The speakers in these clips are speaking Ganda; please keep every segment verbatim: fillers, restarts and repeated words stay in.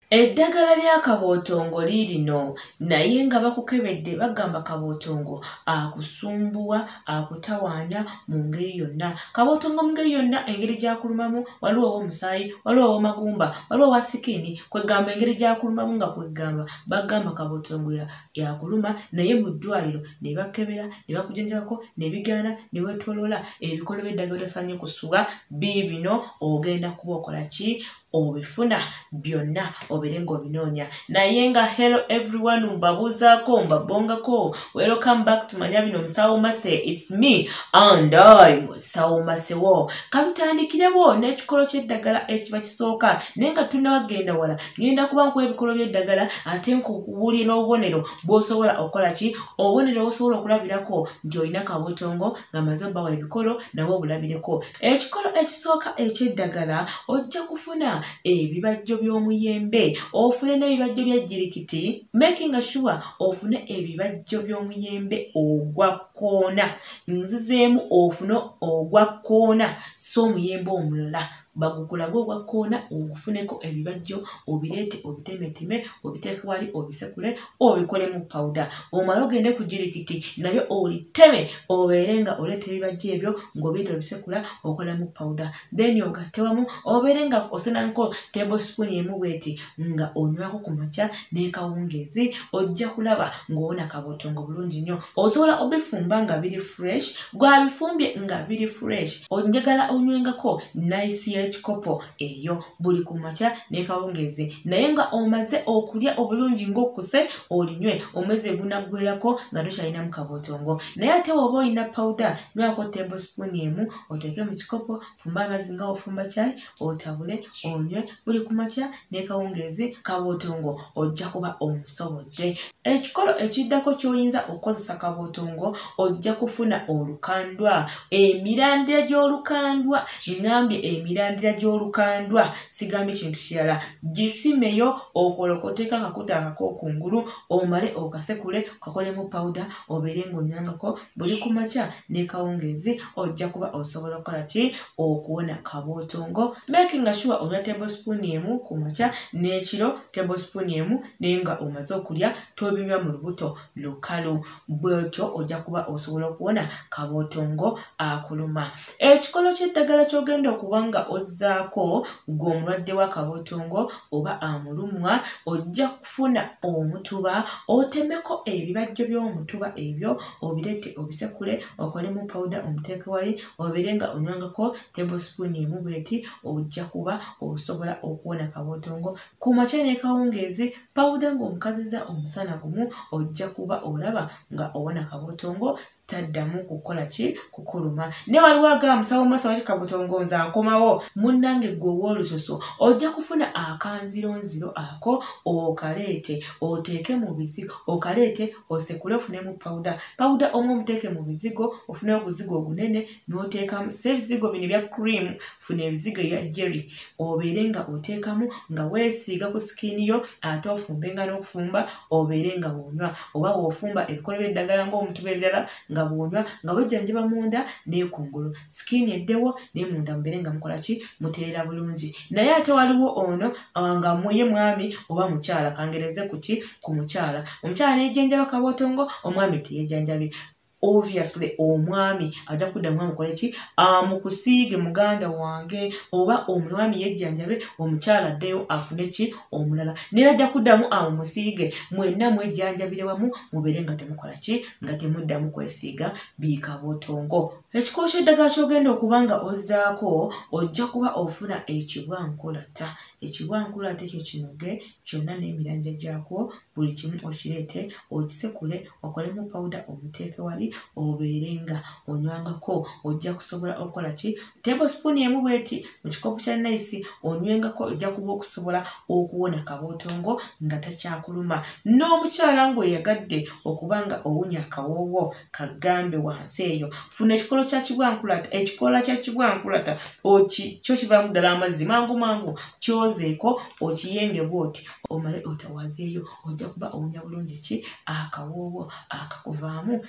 Eddagala lya kabootongo liirino naye nga bakukebedde bagamba kabootongo akusumbuwa akutawaanya mu ngeri yonna. Kabootongo mu ngeri yonna engeri gy'akulumamu waliwo ow'omusaayi, waliwo ow'omagumba, waliwo owa sikini kwegamba engeri gy'akulumamu nga kwegamba bagamba kabootongo yakuluma naye mu ddwaliro ne bakebera ne bakujanjabako ne bigaana ne weetooloola ebikolo by'eddagala otasaanye kusuga biibino ogenda kuba okola ki? Obifuna byonna obeere ng'obinoonya. Naye nga hello everyone mbabuuzaako mbabongako. Welcome back to Manyabino Musawo Mase. It's me and I Musawo Masewo. Kabitandikirebo n'ekikolo ky'eddagala ekiba kisooka naye nga tunnabagenda wala ngenda kuba nkuwa ebikolo by'eddagala ate nkubuulire n'obubonero bw'osobola okukola ki? Obubonero bw'osobola okulabirako nti olina kabootongo ng'amaze obbawa ebikolo nabwo obulabireko. Ekikolo ekisooka eky'eddagala ojja kufuna ebibajjo by'omuyembe ofune n'ebibajjo bya jirikiti making sure ofune ebibajjo by'omuyembe ogwa kkoona nzizeemu ofune ogwa kkoona so omuyembe omulala bagukulaga ogwa kkoona ogufuneko ebibajjo obireete obitemeteme obiteeke wali obisekule obikolemu powder omala ogende ku jirikiti nabyo oliteme obeere nga oleeta ebibajjo ebyo ng'obireeta obisekula okolemu powder then ogatte wamu obeere nga osenako tablespoon emu bweti nga onywako ku makya n'ekawungeezi ojja kulaba ng'owona kabootongo bulungi nnyo. Osobola obifumba nga biri fresh gwabifumbye nga biri fresh onjagala onywengako nice y'ekikopo eyo buli ku makya n'ekawungeezi naye nga omaze okulya obulungi ng'okkuse olinywe omwezi gunaggweerako nga tokyalinamu kabootongo. Naye ate bw'oba olina powder nywako tablespoon emu oteeke mu kikopo fumba amazzi nga ofumba caayi otabule onywe buli ku makya n'ekawungeezi kabootongo ojja kuba omusobodde. Ekikolo ekiddako ky'oyinza okukozesa kabootongo ojja kufuna olukandwa emirandira gy'olukandwa ngambye emirandira gy'olukandwa sigambye kintu kirala gisimeyo okolokoteeka akakuta akako kungulu omale okasekule kakolemu powder obeere ng'onywangako buli ku makya n'ekawungeezi ojja kuba osobola okukola ki? Okuwona kabootongo making sure onywa tablespoon emu ku makya n'ekiro tablespoon emu naye nga omaze okulya tobinywa mu lubuto lukalu bw'otyo ojja kuba osobola okuwona kabootongo akuluma. Ekikolo ky'eddagala ky'ogenda okuba nga ozzaako gw'omulwadde wa kabootongo oba amulumwa ojja kufuna omutuba otemeko ebibajjo by'omutuba ebyo obireete obisekule okolemu powder omuteeke wali obeere nga onywangako tablespoon emu bweti ojja kuba osobola okuwona kabootongo ku makya n'ekawungeezi powder ng'omukaziza omusana gumu ojja kuba olaba nga owona kabootongo taddamu kukola ki? Kukuluma. Ne waliwo agamba Musawo Mase wali kabootongo nze akomawo munnange gwe ow'olusoso ojja kufuna akanzironziro ako okaleete oteeke mu bizigo okaleete osekule ofunemu powder powder omwe omuteeke mu bizigo ofune obuzigo ogunene n'oteekamu si ebizigo bino bya cream funa ebizigo ebya jerry obeere nga oteekamu nga weesiiga ku sikiini yo ate ofumbenga n'okufumba obeere nga bw'onywa oba bw'ofumba ebikolo by'eddagala ng'omutuba ebirala nga bw'onywa nga wejjanjaba munda n'ekungulu sikiini eddewo ne munda mubeere nga mukola ki? Muteera bulungi. Naye ate waliwo ono nga muye mwami oba mukyala kangereze ku ki? Ku mukyala omukyala n'ejjanjaba kabootongo omwami teyejjanjabi. Obviously omwami ajja kuddamu amukole ki? Amukusiige muganda wange oba omwami yejjanjabe omukyala addeyo afune ki? Omulala naye ajja kuddamu amumusiige mwenna mwejjanjabire wamu mubeere nga temukola ki? Nga temuddamu kwesiiga biikabootongo. Ekikolo ky'eddagala ky'ogenda okuba nga ozzaako ojja kuba ofuna ekibwankulata. Ekibwankulata ekyo kinoge kyonna n'emirandira gyakwo buli kimu okireete okisekule okolemu powder omuteeke wali obeere nga onywangako ojja kusobola okukola ki? Tablespoon emu bweti mu kikopo kya nice onywengako ojja kuba okusobola okuwona kabootongo nga takyakuluma. N'omukyala ng'oyagadde okuba nga owunya akawoowo kagambe wansi eyo funa ekikolo kya kibwankulata ekikoola kya kibwankulata kyo kivaamu ddala amazzi mangu mangu kyozeeko okiyenge bw'oti omale otawaazeeyo ojja kuba owunya bulungi ki? Akawoowo akakuvaamu n'eka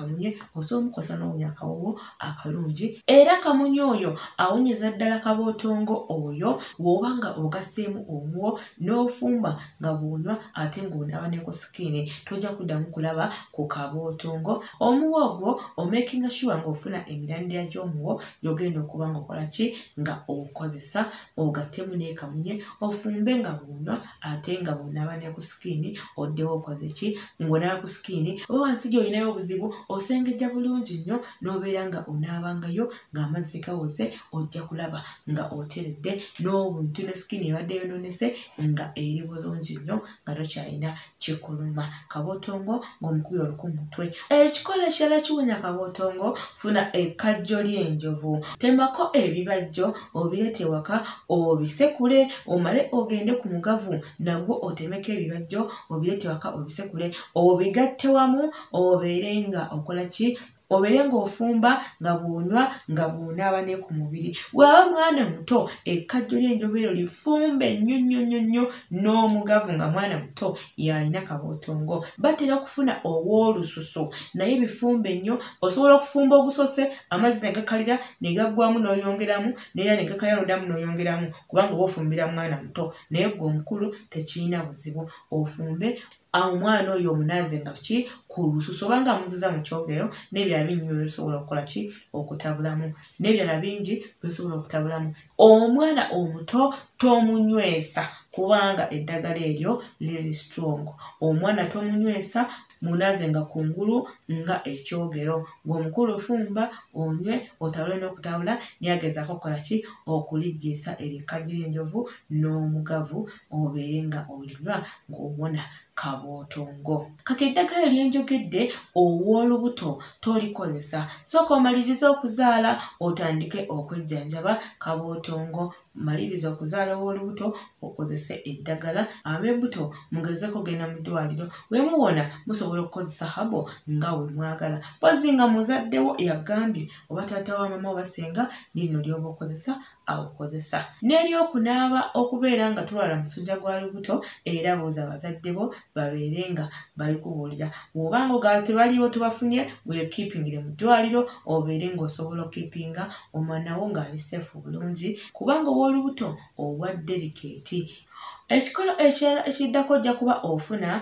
kamunye osobola omukozesa n'owunya akawowo akalungi. Era kamunye oyo awunyeza ddala kabootongo oyo bw'oba nga ogasseemu omuwo n'ofumba nga bw'onywa ate ng'onaaba ne ku sikiini tojja kuddamu kulaba ku kabootongo. Omuwo ogwo omakinga sure ng'ofuna emirandira gy'omuwo gy'ogenda okuba ng'okola ki nga okozesa ogattemu ne kamunye ofumbe nga bw'onywa ate nga bw'onaaba ne ku sikiini oddewo okoze ki ng'onaaba ku sikiini oba wansi gy'olinayo obuzibu osengejja bulungi nnyo n'obeera nga onaabangayo ng'amazzi gawoze ojja kulaba nga oteredde n'obuntu ne sikiini ebadde yonoonese nga eri bulungi nnyo nga tokyalina kikuluma. Kabootongo ng'omukubye oluku mutwe. Ekikola ekirala kiwonya kabootongo, funa ekkajjo ly'enjovu. Temako ebibajjo obireete waka obisekule omale ogende ku mugavu nagwo otemeko ebibajjo obireete waka obisekule obigatte wamu obeere nga okola ki obeere ng'ofumba nga bw'onywa nga bw'onaaba ne ku mubiri. Bw'aba mwana muto ekkajjo ly'enjovu eryo lifumbe nnyo nnyo nnyo nnyo n'omugavu nga mwana muto y'alina kabootongo. Batera kufuna ow'olususu naye bifumbe nnyo. Osobola okufumba ogusose amazzi ne gakalira ne gaggwamu n'oyongeramu n'era ne gakayaluddamu n'oyongeramu kubanga oba ofumbira mwana muto naye gwe omukulu tekirina buzibu. Ofumbe omwana oyo omunaaze nga ki ku lususu obanga amuziza mu kyogero n'ebirala bingi byosobola okukola ki okutabulamu n'ebirala bingi byosobola okutabulamu. Omwana omuto tomunywesa kubanga eddagala eryo liri strong. Omwana tomunywesa munaaze nga kungulu nga ekyogero. Ng'omukulu ofumba onywe otabule n'okutabula niyagezaako okukola ki okulijjiisa ekkajjo ly'enjovu n'omugavu obeere nga olinywa ng'owona kabootongo. Kati eddagala lyenjogedde ow'olubuto tolikozesa. Sooka omaliriza okuzaala otandike okwejjanjaba kabootongo. Maliriza okuzaala ow'olubuto okozese eddagala. Ab'embuto mugezeeko genda mu ddwaliro bwe muwona musobola okukozesa habo nga we mwagala. Mpozzi nga muzaddewo yagambye oba taata wa mama oba ssenga lino ly'oba okozesa awukozesa. N'eryokunaaba okubeera nga tulwala musujja gwa lubuto era buuza abazadde bo babeere nga balikubuulira. Bw'oba nga tebaliwo tubafunye weekiipingire mu ddwaliro obeere ng'osobola okkiipinga omwana wo ng'ali seefu bulungi kubanga ow'olubuto obwa delicate. Ekikolo ekirala ekiddako ojja kuba ofuna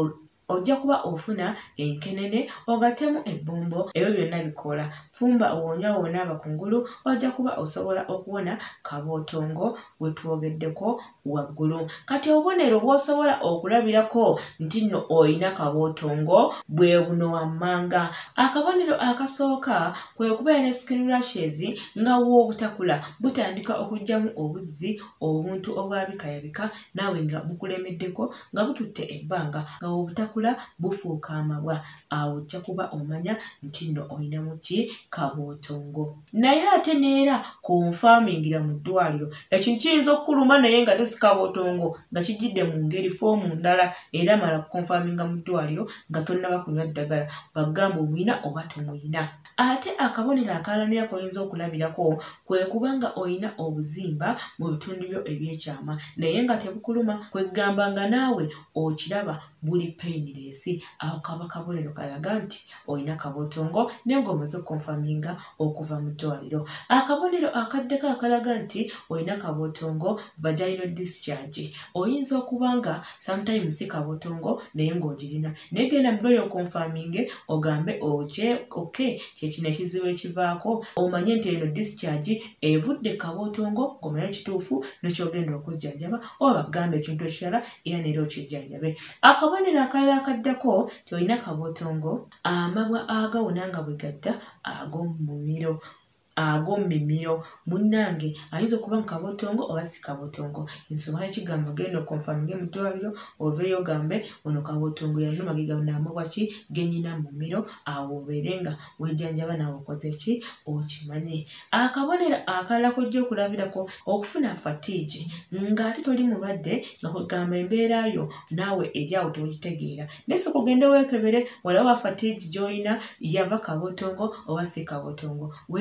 ojja kuba ofuna enkenene ogattemu ebbombo ebyo byonna bikola. Fumba owonywa wonaaba kungulu ojja kuba osobola okuwona kabootongo we twogeddeko waggulu. Kati obubonero bw'osobola okulabirako nti nno oyina kabootongo bwe buno wammanga. Akabonero akasooka kwe kubeera ne skin rashes nga w'obutakula butandika okujjamu obuzzi obuntu obwabikayabika naawe nga bukulemeddeko nga bututte ebbanga nga w'obutakula bufuuka amabwa. Awo ojja kuba omanya nti nno oyinamu ki kabootongo. Naye ate neera konfaamingira mu ddwaliro ekintu kiyinza okukuluma naye nga tesi kabootongo nga kijjidde mu ngeri foomu ndala era mala kukonfaaminga mu ddwaliro nga tonnaba kunywa ddagala bagamba omuyina oba tomuyina. Ate akabonero akalanira koyinza okulabirako kwe kubanga oyina obuzimba mu bitundu byo ebyekyama naye nga tebukuluma kwegamba nga naawe okiraba buli painless. Aho kaba kabonero kalaga nti oyina kabootongo naye ng'omaze okukonfaaminga okuva mu ddwaliro. Akabonero akaddeko akalaga nti oyina kabootongo vaginal discharge. Oyinza okuba nga sometimes si kabootongo naye ng'ogirina naye genda mu ddwaliro okonfaaminge ogambe okye okay kyekino ekizibu ekivaako omanye nti eno discharge evudde kabootongo ng'omanye ekituufu n'ekyogenda okujjanjaba oba bagambe ekintu ekirala era neera okijjanjabe. Akabonero akalala akaddako tolina kabootongo amabwa agawona nga bwe gadda ag'omumiro ag'omumiro munnange ayinza okuba mu kabootongo oba si kabootongo. Ensonga y'ekigamba genda okonfaaminge mu ddwaliro oveeyo ogambe ono kabootongo yannuma ge gano amabwa ki gennyina mu mumiro awo obeere nga wejjanjaba nawe okoze ki okimanye. Akabonero akalala kojja okulabirako okufuna fatigue ng'ate toli mulwadde nga kugamba embeera yo naawe eri awo togitegeera naye sooka ogende weekebere walaba fatigue gy'olina yava kabootongo oba si kabootongo wejjanjabe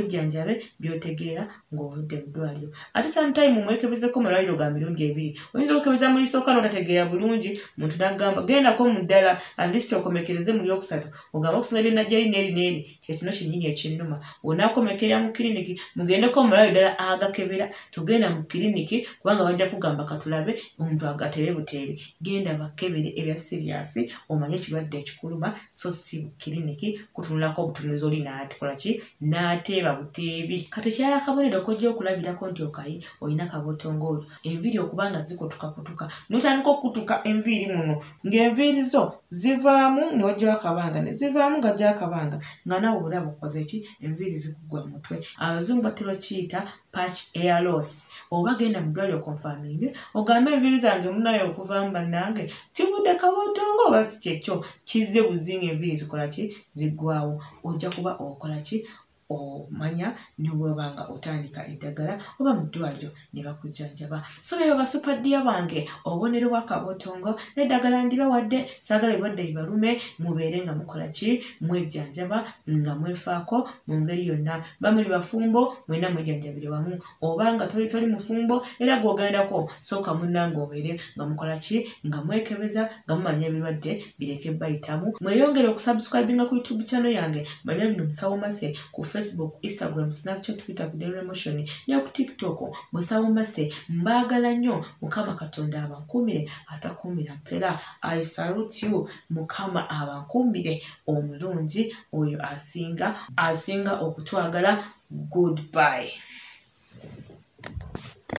olabe byotegeera ng'ovudde mu ddwaliro. Ate sometime mwekebezeko mu malwaliro ga mirundi ebiri. Oyinza okukebeza mu liisooka n'otategeera bulungi, muntu n'agamba gendako mu ddala at least okomekereze mu lyokusatu. Ogamba okusinza bye najja eri n'eri n'eri kye kino kyennyini ekinnuma. Onaakomekerera mu kiriniki, mugendeko mu malwaliro ddala agakebera. Togenda mu kiriniki kubanga bajja kugamba katulabe omuntu agatebe buteebi. Genda bakebere ebya serious omanye ekirwadde ekikuluma so si mu kiriniki kutunulako obutunuzi oli n'atukola ki n'ateeba buteebi. Kati kyala akabonero kojja okulabirako nti okayi olina kabootongo enviiri okubanga zikutukakutuka n'otandika okutuka enviiri muno ng'enviiri zo zivaamu ne wajjawo akabanga ne zivaamu nga gyakabanga nga nawe olaba okoze ki enviiri zikugwa mu mutwe. Abazungu batera okiyita patch hair loss. Oba genda mu ddwaliro confirming ogambe enviiri zange munayo okuvaamu bannange kivudde kabootongo oba si kyekyo kizze buzinga enviiri zikola ki ziggwawo. Ojja kuba okola ki omanya ne bw'obanga otandika eddagala oba mu ddwaliro ne bakujjanjaba. So beebo basupadiya bange obubonero bwa kabootongo n'eddagala ndibawadde saagala ebirwadde bibalume mubeere nga mukola ki mwejjanjaba nga mwefaako mu ngeri yonna. Bamuli bafumbo mwena mwejjanjabire wamu oba nga toli toli mufumbo era gw'ogendako sooka munnange obeere nga mukola ki nga mwekebeza nga mumanya ebirwadde bireke bayitamu. Mweyongere okusubscribinga ku YouTube channel yange manya bino Musawo Mase ku Facebook, Instagram, Snapchat, Twitter, Daily Emotion, ne ku TikTok. Musawo Mase mbaagala nnyo. Mukama Katonda abankuumire atakuumira mpera. I salute you. Mukama abankuumire omulungi oyo asinga asinga okutwagala. Goodbye.